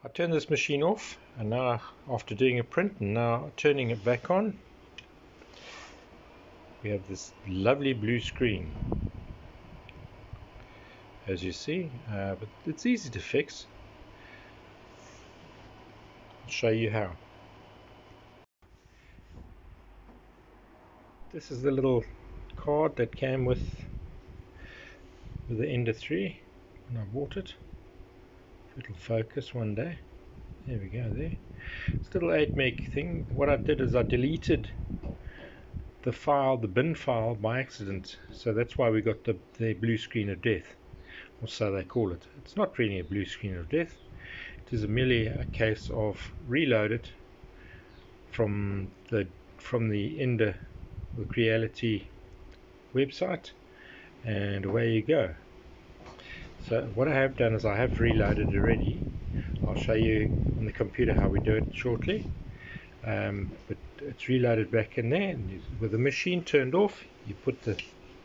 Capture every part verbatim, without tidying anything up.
I turned this machine off, and now after doing a print and now turning it back on, we have this lovely blue screen, as you see, uh, but it's easy to fix. I'll show you how. This is the little card that came with, with the Ender three when I bought it. It'll focus one day. There we go there. It's a little eight meg thing. What I did is I deleted the file, the bin file, by accident. So that's why we got the, the blue screen of death, or so they call it. It's not really a blue screen of death. It is merely a case of reload it from the from the Ender, the Creality website, and away you go. So what I have done is I have reloaded already. I'll show you on the computer how we do it shortly. Um, but it's reloaded back in there, and you, with the machine turned off, you put the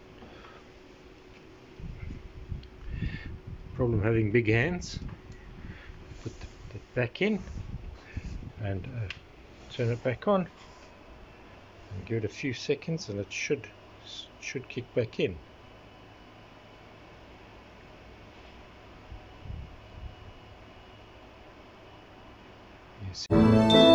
problem having big hands, put it back in and uh, turn it back on and give it a few seconds, and it should should kick back in. You see.